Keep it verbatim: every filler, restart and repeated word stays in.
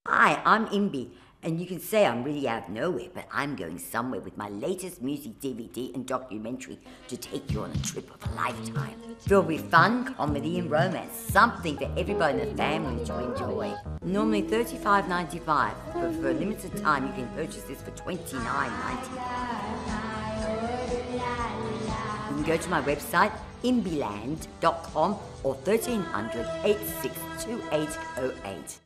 Hi, I'm Imbi, and you can say I'm really out of nowhere, but I'm going somewhere with my latest music D V D and documentary to take you on a trip of a lifetime. Filled with fun, comedy and romance, something for everybody in the family to enjoy. Normally thirty-five dollars and ninety-five cents, but for a limited time you can purchase this for twenty-nine dollars and ninety-five cents. You can go to my website, imbiland dot com, or thirteen hundred, eight six two eight oh eight.